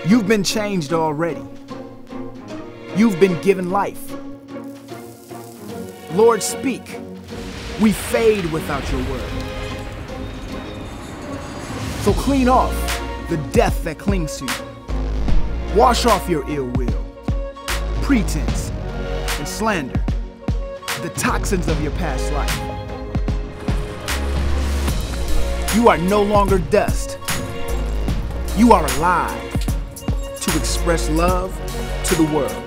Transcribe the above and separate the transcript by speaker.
Speaker 1: You've been changed already. You've been given life. Lord, speak. We fade without your word. So clean off the death that clings to you. Wash off your ill will, pretense, and slander, the toxins of your past life. You are no longer dust. You are alive to express love to the world.